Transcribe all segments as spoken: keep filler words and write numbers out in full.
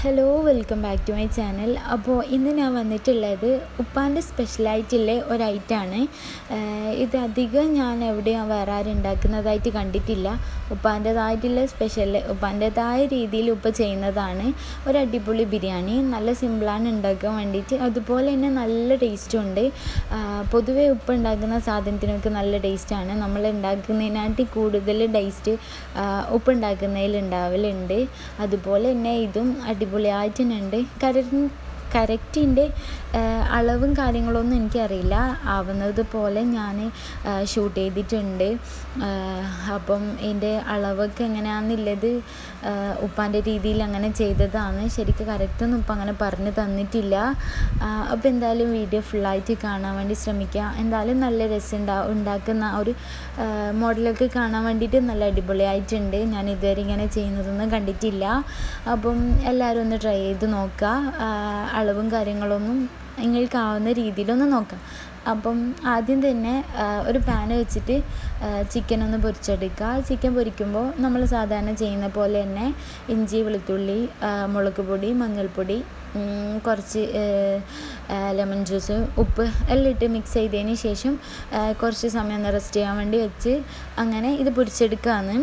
Hello welcome back to my channel. അപ്പോൾ ഇന്ന് ഞാൻ വന്നിട്ടുള്ളത് ഉപ്പാൻ്റെ സ്പെഷ്യലായിട്ടുള്ള ഒരു ഐറ്റമാണ്. ഇത് അധികം ഞാൻ എവിടെയും വേറെ ആരും ഉണ്ടാക്കുന്നതായിട്ട് കണ്ടിട്ടില്ല. ഉപ്പാൻ്റേതായിട്ടുള്ള സ്പെഷ്യൽ ഉപ്പാൻ്റേതായ രീതിയിൽ ഉപ്പ ചെയ്യുന്നതാണ് ഒരു അടിപൊളി ബിരിയാണി. നല്ല സിമ്പിളാണ് ഉണ്ടാക്കാൻ വേണ്ടിയിട്ട്, അതുപോലെ തന്നെ നല്ല ടേസ്റ്റും ഉണ്ട്. പൊതുവേ ഉപ്പ ഉണ്ടാക്കുന്ന സാധനത്തിനൊക്കെ നല്ല ടേസ്റ്റാണ്. നമ്മൾ ഉണ്ടാക്കുന്നതിനായിട്ട് കൂടുതൽ ടേസ്റ്റ് ഉപ്പ് ഉണ്ടാക്കുന്നതിൽ ഉണ്ടാവലുണ്ട്. അതുപോലെ തന്നെ ഇതും അടിപൊളിയായിട്ട് തന്നെ ഉണ്ട്. കറക്റ്റ് കറക്റ്റിൻ്റെ അളവും കാര്യങ്ങളൊന്നും എനിക്കറിയില്ല. ആവുന്നത് പോലെ ഞാൻ ഷൂട്ട് ചെയ്തിട്ടുണ്ട്. അപ്പം ഇതിൻ്റെ അളവൊക്കെ എങ്ങനെയാണെന്നുള്ളത് ഉപ്പാൻ്റെ രീതിയിൽ അങ്ങനെ ചെയ്തതാണ്. ശരിക്കും കറക്റ്റൊന്നും ഉപ്പ അങ്ങനെ പറഞ്ഞു തന്നിട്ടില്ല. അപ്പോൾ എന്തായാലും വീഡിയോ ഫുള്ളായിട്ട് കാണാൻ വേണ്ടി ശ്രമിക്കുക. എന്തായാലും നല്ല രസം ഉണ്ടാവും. ഉണ്ടാക്കുന്ന ഒരു മോഡലൊക്കെ കാണാൻ വേണ്ടിയിട്ട് നല്ല അടിപൊളിയായിട്ടുണ്ട്. ഞാൻ ഇതുവരെ ഇങ്ങനെ ചെയ്യുന്നതൊന്നും കണ്ടിട്ടില്ല. അപ്പം എല്ലാവരും ഒന്ന് ട്രൈ ചെയ്ത് നോക്കുക. അളവും കാര്യങ്ങളൊന്നും നിങ്ങൾക്കാവുന്ന രീതിയിലൊന്ന് നോക്കാം. അപ്പം ആദ്യം തന്നെ ഒരു പാൻ വെച്ചിട്ട് ചിക്കൻ ഒന്ന് പൊരിച്ചെടുക്കുക. ചിക്കൻ പൊരിക്കുമ്പോൾ നമ്മൾ സാധാരണ ചെയ്യുന്ന പോലെ തന്നെ ഇഞ്ചി, വെളുത്തുള്ളി, മുളക് പൊടി, മഞ്ഞൾപ്പൊടി, കുറച്ച് ലെമൺ ജ്യൂസ്, ഉപ്പ് എല്ലാം ഇട്ട് മിക്സ് ചെയ്തതിന് ശേഷം കുറച്ച് സമയം ഒന്ന് റെസ്റ്റ് ചെയ്യാൻ വേണ്ടി വെച്ച് അങ്ങനെ ഇത് പൊരിച്ചെടുക്കുകയാണ്.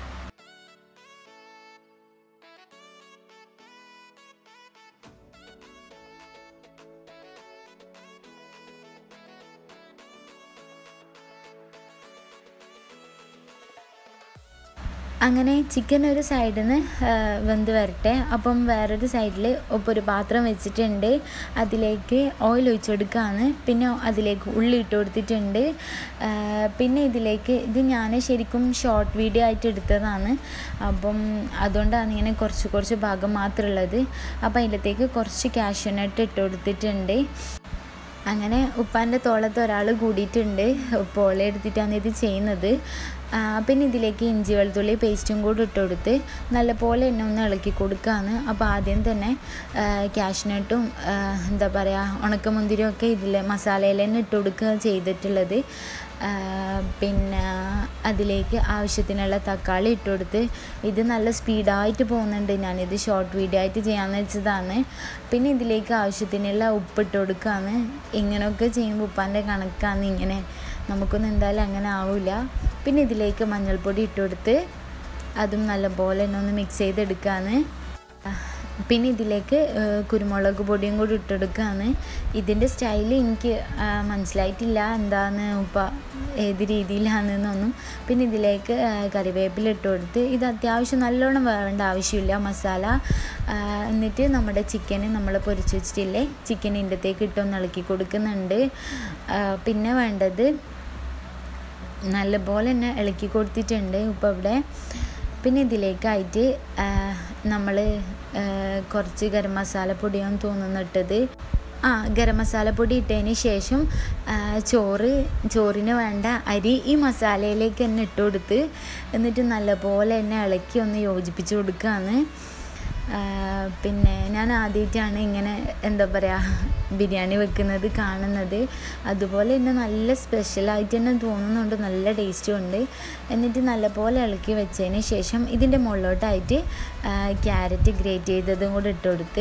അങ്ങനെ ചിക്കൻ ഒരു സൈഡിൽ നിന്ന് വെന്ത് വരട്ടെ. അപ്പം വേറൊരു സൈഡിൽ ഇപ്പോൾ ഒരു പാത്രം വെച്ചിട്ടുണ്ട്. അതിലേക്ക് ഓയിൽ ഒഴിച്ചെടുക്കുകയാണ്. പിന്നെ അതിലേക്ക് ഉള്ളി ഇട്ട് കൊടുത്തിട്ടുണ്ട്. പിന്നെ ഇതിലേക്ക് ഇത് ഞാൻ ശരിക്കും ഷോർട്ട് വീഡിയോ ആയിട്ട് എടുത്തതാണ്. അപ്പം അതുകൊണ്ടാണ് ഇങ്ങനെ കുറച്ച് കുറച്ച് ഭാഗം മാത്രമുള്ളത്. അപ്പം അതിലത്തേക്ക് കുറച്ച് കാഷ്യൂനട്ട് ഇട്ട് കൊടുത്തിട്ടുണ്ട്. അങ്ങനെ ഉപ്പാൻ്റെ തോളത്ത് ഒരാൾ കൂടിയിട്ടുണ്ട്. ഉപ്പോളെ എടുത്തിട്ടാണ് ഇത് ചെയ്യുന്നത്. പിന്നെ ഇതിലേക്ക് ഇഞ്ചി വെളുത്തുള്ളി പേസ്റ്റും കൂടി ഇട്ട് കൊടുത്ത് നല്ലപോലെ എന്നെ ഒന്ന് ഇളക്കി കൊടുക്കുകയാണ്. അപ്പോൾ ആദ്യം തന്നെ കാഷ്നട്ടും എന്താ പറയുക ഉണക്കമുന്തിരിയും ഒക്കെ ഇതിൽ മസാലയിൽ തന്നെ ഇട്ട് കൊടുക്കുക ചെയ്തിട്ടുള്ളത്. പിന്നെ അതിലേക്ക് ആവശ്യത്തിനുള്ള തക്കാളി ഇട്ട് കൊടുത്ത് ഇത് നല്ല സ്പീഡായിട്ട് പോകുന്നുണ്ട്. ഞാനിത് ഷോർട്ട് വീഡിയോ ആയിട്ട് ചെയ്യാമെന്ന് വെച്ചതാണ്. പിന്നെ ഇതിലേക്ക് ആവശ്യത്തിനുള്ള ഉപ്പിട്ട് കൊടുക്കുകയാണ്. ഇങ്ങനെയൊക്കെ ചെയ്യുമ്പോൾ ഉപ്പാൻ്റെ കണക്കാണ്. ഇങ്ങനെ നമുക്കൊന്നും എന്തായാലും അങ്ങനെ ആവില്ല. പിന്നെ ഇതിലേക്ക് മഞ്ഞൾപ്പൊടി ഇട്ട് കൊടുത്ത് അതും നല്ലപോലെ തന്നെ ഒന്ന് മിക്സ് ചെയ്തെടുക്കുകയാണ്. പിന്നെ ഇതിലേക്ക് കുരുമുളക് പൊടിയും കൂടി ഇട്ടെടുക്കുകയാണ്. ഇതിൻ്റെ സ്റ്റൈൽ എനിക്ക് മനസ്സിലായിട്ടില്ല എന്താണ് ഉപ്പ ഏത് രീതിയിലാണെന്നൊന്നും. പിന്നെ ഇതിലേക്ക് കറിവേപ്പില ഇട്ട് കൊടുത്ത് ഇത് അത്യാവശ്യം നല്ലോണം വേവേണ്ട ആവശ്യമില്ല മസാല. എന്നിട്ട് നമ്മുടെ ചിക്കന് നമ്മൾ പൊരിച്ച് വെച്ചിട്ടില്ലേ, ചിക്കൻ ഇതിൻ്റെത്തേക്ക് ഇട്ടൊന്ന് ഇളക്കി കൊടുക്കുന്നുണ്ട്. പിന്നെ വേണ്ടത് നല്ലപോലെ തന്നെ ഇളക്കി കൊടുത്തിട്ടുണ്ട് ഉപ്പ് ഇവിടെ. പിന്നെ ഇതിലേക്കായിട്ട് നമ്മൾ കുറച്ച് ഗരം മസാല പൊടിയാണെന്ന് തോന്നുന്നിട്ടത്. ആ ഗരം മസാലപ്പൊടി ഇട്ടതിന് ശേഷം ചോറ് ചോറിന് വേണ്ട അരി ഈ മസാലയിലേക്ക് തന്നെ ഇട്ട് കൊടുത്ത് എന്നിട്ട് നല്ലപോലെ തന്നെ ഇളക്കി ഒന്ന് യോജിപ്പിച്ച് കൊടുക്കുകയാണ്. പിന്നെ ഞാൻ ആദ്യമായിട്ടാണ് ഇങ്ങനെ എന്താ പറയുക ബിരിയാണി വെക്കുന്നത് കാണുന്നത്. അതുപോലെ തന്നെ നല്ല സ്പെഷ്യലായിട്ട് തന്നെ തോന്നുന്നുണ്ട്. നല്ല ടേസ്റ്റും ഉണ്ട്. എന്നിട്ട് നല്ലപോലെ ഇളക്കി വെച്ചതിന് ശേഷം ഇതിൻ്റെ മുകളിലോട്ടായിട്ട് ക്യാരറ്റ് ഗ്രേറ്റ് ചെയ്തതും കൂടെ ഇട്ട് കൊടുത്ത്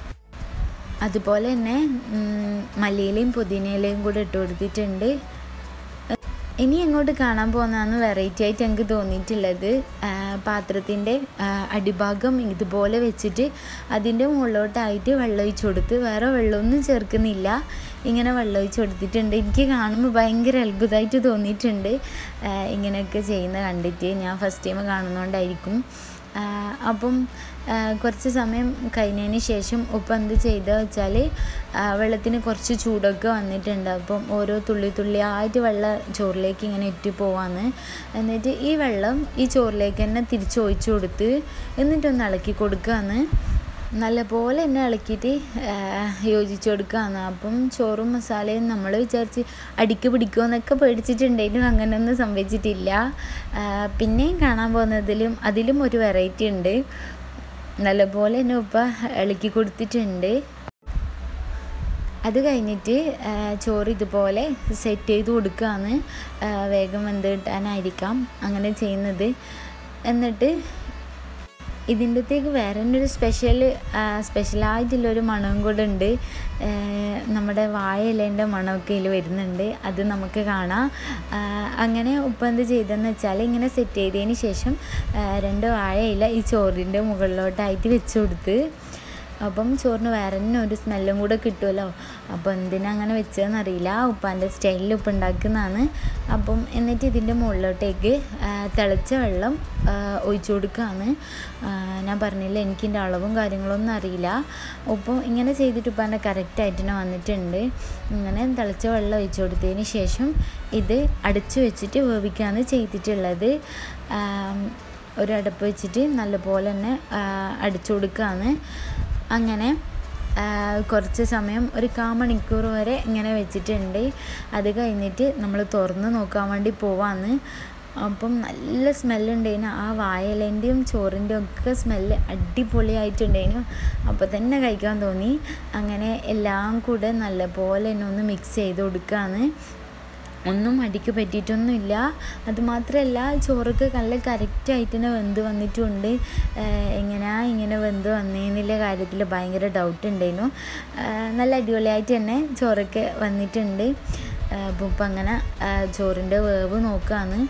അതുപോലെ തന്നെ മല്ലിയിലയും പുതിനയിലയും കൂടെ ഇട്ട് കൊടുത്തിട്ടുണ്ട്. ഇനി എങ്ങോട്ട് കാണാൻ പോകുന്നതാണ് വെറൈറ്റി ആയിട്ട് എനിക്ക് തോന്നിയിട്ടുള്ളത്. പാത്രത്തിൻ്റെ അടിഭാഗം ഇതുപോലെ വെച്ചിട്ട് അതിൻ്റെ മുകളിലോട്ടായിട്ട് വെള്ളം ഒഴിച്ച് കൊടുത്ത് വേറെ വെള്ളമൊന്നും ചേർക്കുന്നില്ല. ഇങ്ങനെ വെള്ളം ഒഴിച്ച് കൊടുത്തിട്ടുണ്ട്. എനിക്ക് കാണുമ്പോൾ ഭയങ്കര അത്ഭുതമായിട്ട് തോന്നിയിട്ടുണ്ട് ഇങ്ങനെയൊക്കെ ചെയ്യുന്ന കണ്ടിട്ട്. ഞാൻ ഫസ്റ്റ് ടൈം കാണുന്നതുകൊണ്ടായിരിക്കും. അപ്പം കുറച്ച് സമയം കഴിഞ്ഞതിന് ശേഷം ഉപ്പ് എന്ത് ചെയ്തതെന്ന് വെച്ചാൽ വെള്ളത്തിന് കുറച്ച് ചൂടൊക്കെ വന്നിട്ടുണ്ട്. അപ്പം ഓരോ തുള്ളി തുള്ളിയായിട്ട് വെള്ളം ചോറിലേക്ക് ഇങ്ങനെ ഇറ്റ് പോവാന്ന്. എന്നിട്ട് ഈ വെള്ളം ഈ ചോറിലേക്ക് തന്നെ തിരിച്ച് ഒഴിച്ച് കൊടുത്ത് എന്നിട്ടൊന്ന് ഇളക്കി കൊടുക്കുകയാണ്. നല്ലപോലെ തന്നെ ഇളക്കിയിട്ട് യോജിച്ച് കൊടുക്കുകയാണ്. അപ്പം ചോറും മസാലയും നമ്മൾ വിചാരിച്ച് അടിക്ക് പിടിക്കുമെന്നൊക്കെ പേടിച്ചിട്ടുണ്ടെങ്കിലും അങ്ങനെയൊന്നും സംഭവിച്ചിട്ടില്ല. പിന്നെയും കാണാൻ പോകുന്നതിലും അതിലും ഒരു വെറൈറ്റി ഉണ്ട്. നല്ലപോലെ തന്നെ ഉപ്പ ഇളക്കി കൊടുത്തിട്ടുണ്ട്. അത് കഴിഞ്ഞിട്ട് ചോറ് ഇതുപോലെ സെറ്റ് ചെയ്ത് കൊടുക്കുകയാണ്. വേഗം വെന്ത് കിട്ടാനായിരിക്കാം അങ്ങനെ ചെയ്യുന്നത്. എന്നിട്ട് ഇതിൻ്റെത്തേക്ക് വേറെ ഒരു സ്പെഷ്യൽ സ്പെഷ്യലായിട്ടുള്ളൊരു മണവും കൂടെ ഉണ്ട്. നമ്മുടെ വാഴയിലേൻ്റെ മണമൊക്കെ ഇതിൽ വരുന്നുണ്ട്. അത് നമുക്ക് കാണാം. അങ്ങനെ ഉപ്പ എന്ത് ചെയ്തതെന്ന് വെച്ചാൽ ഇങ്ങനെ സെറ്റ് ചെയ്തതിന് ശേഷം രണ്ട് വാഴയില ഈ ചോറിൻ്റെ മുകളിലോട്ടായിട്ട് വെച്ച് കൊടുത്ത്. അപ്പം ചോറിന് വേറെ തന്നെ ഒരു സ്മെല്ലും കൂടെ കിട്ടുമല്ലോ. അപ്പോൾ എന്തിനാ അങ്ങനെ വെച്ചതെന്നറിയില്ല. ഉപ്പാൻ്റെ സ്റ്റൈലിൽ ഉപ്പ് ഉണ്ടാക്കുന്നതാണ്. അപ്പം എന്നിട്ട് ഇതിൻ്റെ മുകളിലോട്ടേക്ക് തിളച്ച വെള്ളം ഒഴിച്ചു കൊടുക്കുകയാണ്. ഞാൻ പറഞ്ഞില്ല എനിക്കിൻ്റെ അളവും കാര്യങ്ങളൊന്നും അറിയില്ല. ഉപ്പം ഇങ്ങനെ ചെയ്തിട്ട് ഉപ്പാൻ്റെ കറക്റ്റായിട്ട് തന്നെ വന്നിട്ടുണ്ട്. ഇങ്ങനെ തിളച്ച വെള്ളം ഒഴിച്ചു കൊടുത്തതിന് ശേഷം ഇത് അടച്ചു വെച്ചിട്ട് വേവിക്കുകയാണ് ചെയ്തിട്ടുള്ളത്. ഒരു അടുപ്പ് വെച്ചിട്ട് നല്ലപോലെ തന്നെ അടിച്ചു കൊടുക്കുകയാണ്. അങ്ങനെ കുറച്ച് സമയം ഒരു കാ മണിക്കൂർ വരെ ഇങ്ങനെ വെച്ചിട്ടുണ്ട്. അത് കഴിഞ്ഞിട്ട് നമ്മൾ തുറന്ന് നോക്കാൻ വേണ്ടി പോവാന്ന്. അപ്പം നല്ല സ്മെല്ലുണ്ടായിരുന്നു. ആ വാഴയിലേൻ്റെയും ചോറിൻ്റെയും ഒക്കെ സ്മെല്ല് അടിപൊളിയായിട്ടുണ്ടായിരുന്നു. അപ്പോൾ തന്നെ കഴിക്കാൻ തോന്നി. അങ്ങനെ എല്ലാം കൂടെ നല്ലപോലെ തന്നെ ഒന്ന് മിക്സ് ചെയ്ത് കൊടുക്കുകയാണ്. ഒന്നും അടിക്ക് പറ്റിയിട്ടൊന്നുമില്ല. അതുമാത്രമല്ല ചോറൊക്കെ നല്ല കറക്റ്റായിട്ട് തന്നെ വെന്ത് വന്നിട്ടുണ്ട്. എങ്ങനെയാ ഇങ്ങനെ വെന്ത് വന്നതിനുള്ള കാര്യത്തിൽ ഭയങ്കര ഡൗട്ട് ഉണ്ടായിരുന്നു. നല്ല അടിപൊളിയായിട്ട് തന്നെ ചോറൊക്കെ വന്നിട്ടുണ്ട്. അപ്പോൾ ഇപ്പം അങ്ങനെ ചോറിൻ്റെ വേവ് നോക്കുകയാണ്.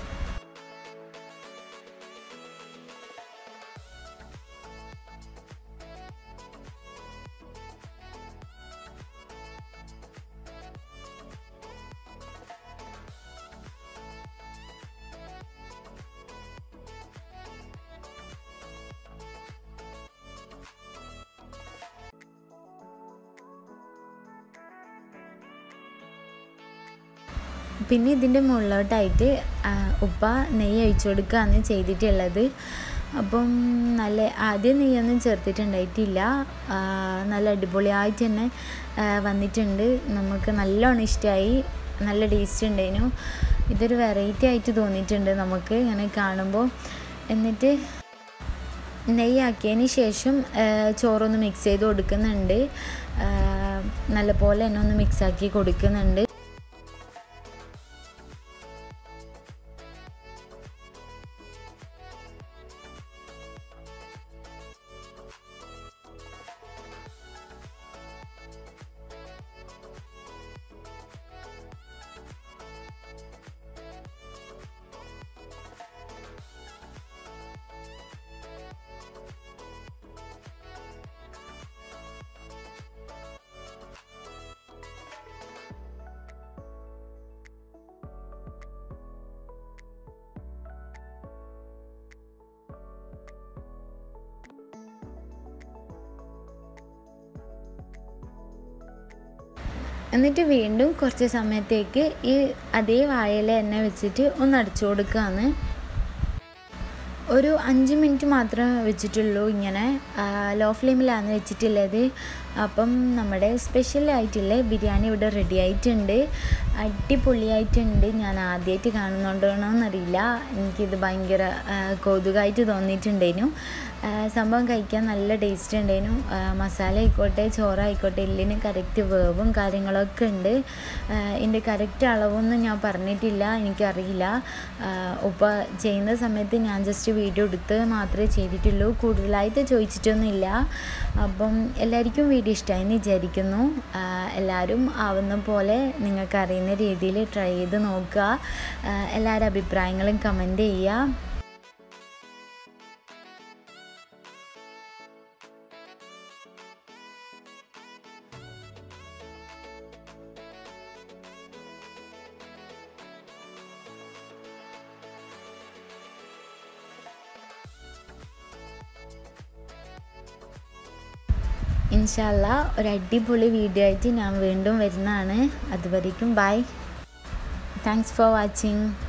പിന്നെ ഇതിൻ്റെ മുകളിലോട്ടായിട്ട് ഉപ്പ നെയ്യ് ഒഴിച്ചു കൊടുക്കുകയാണ് ചെയ്തിട്ടുള്ളത്. അപ്പം നല്ല ആദ്യം നെയ്യൊന്നും ചേർത്തിട്ടുണ്ടായിട്ടില്ല. നല്ല അടിപൊളിയായിട്ട് തന്നെ വന്നിട്ടുണ്ട്. നമുക്ക് നല്ലോണം ഇഷ്ടമായി. നല്ല ടേസ്റ്റ് ഉണ്ടായിരുന്നു. ഇതൊരു വെറൈറ്റി ആയിട്ട് തോന്നിയിട്ടുണ്ട് നമുക്ക് ഇങ്ങനെ കാണുമ്പോൾ. എന്നിട്ട് നെയ്യാക്കിയതിന് ശേഷം ചോറൊന്ന് മിക്സ് ചെയ്ത് കൊടുക്കുന്നുണ്ട്. നല്ലപോലെ തന്നെ ഒന്ന് മിക്സാക്കി കൊടുക്കുന്നുണ്ട്. എന്നിട്ട് വീണ്ടും കുറച്ച് സമയത്തേക്ക് ഈ അതേ വാഴയില എണ്ണ വെച്ചിട്ട് ഒന്ന് അടച്ചു കൊടുക്കുകയാണ്. ഒരു അഞ്ച് മിനിറ്റ് മാത്രമേ വെച്ചിട്ടുള്ളൂ. ഇങ്ങനെ ലോ ഫ്ലെയിമിലാണ് വെച്ചിട്ടുള്ളത്. അപ്പം നമ്മുടെ സ്പെഷ്യലായിട്ടുള്ള ബിരിയാണി ഇവിടെ റെഡി ആയിട്ടുണ്ട്. അടിപൊളിയായിട്ടുണ്ട്. ഞാൻ ആദ്യമായിട്ട് കാണുന്നുണ്ടോയെന്നറിയില്ല. എനിക്കിത് ഭയങ്കര കൗതുകമായിട്ട് തോന്നിയിട്ടുണ്ടായിരുന്നു. സംഭവം കഴിക്കാൻ നല്ല ടേസ്റ്റ് ഉണ്ടായിരുന്നു. മസാല ആയിക്കോട്ടെ ചോറായിക്കോട്ടെ എല്ലിന് കറക്റ്റ് വേവും കാര്യങ്ങളൊക്കെ ഉണ്ട്. ഇതിൻ്റെ കറക്റ്റ് അളവൊന്നും ഞാൻ പറഞ്ഞിട്ടില്ല, എനിക്കറിയില്ല. ഉപ്പ ചെയ്യുന്ന സമയത്ത് ഞാൻ ജസ്റ്റ് വീഡിയോ എടുത്ത് മാത്രമേ ചെയ്തിട്ടുള്ളൂ, കൂടുതലായിട്ട് ചോദിച്ചിട്ടൊന്നുമില്ല. അപ്പം എല്ലാവർക്കും വീഡിയോ ഇഷ്ടമായെന്ന് വിചാരിക്കുന്നു. എല്ലാവരും ആവുന്ന പോലെ നിങ്ങൾക്ക് അറിയുന്ന രീതിയിൽ ട്രൈ ചെയ്ത് നോക്കുക. എല്ലാവരുടെ അഭിപ്രായങ്ങളും കമൻറ്റ് ചെയ്യുക. ഇൻഷാല്ലാ ഒരു അടിപൊളി വീഡിയോ ആയിട്ട് ഞാൻ വീണ്ടും വരുന്നതാണ്. അതുവരേക്കും ബൈ. Thanks for watching.